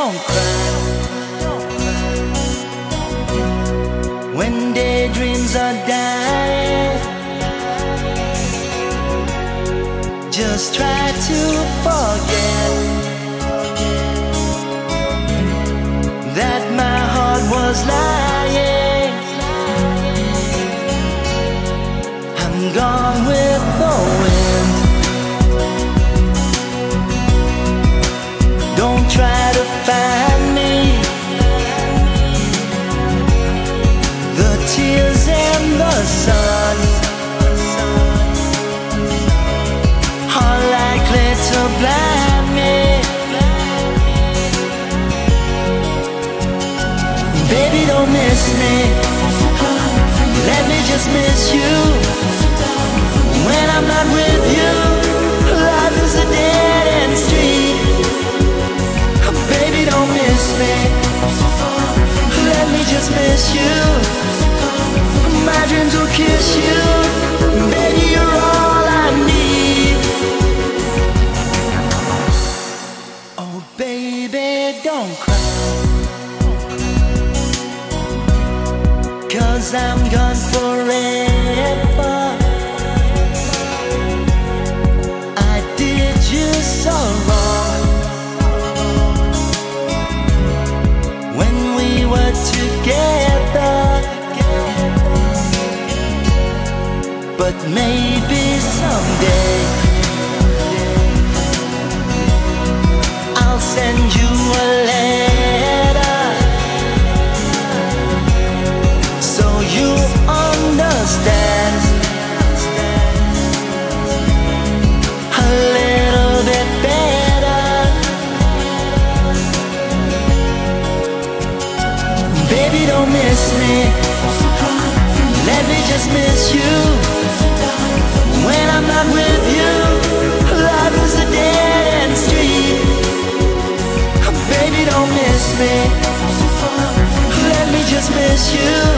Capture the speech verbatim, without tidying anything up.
don't cry. When daydreams are dying, just try to forget that my heart was lying. I'm gone with the wind. Don't try to find me. The tears and the sun are likely to blind me. Baby, don't miss me. Let me just miss you. When I'm not with you, life is a dead-end street. Baby, don't miss me. Let me just miss you. My dreams will kiss you. Baby, you're all I need. Oh, baby, don't cry, 'cause I'm gone forever. I did you so wrong when we were together, but maybe someday I'll send you a letter so you understand a little bit better. Baby, don't miss me. Let me just miss you. When I'm not with you, life is a dead-end street. Baby, don't miss me. Let me just miss you.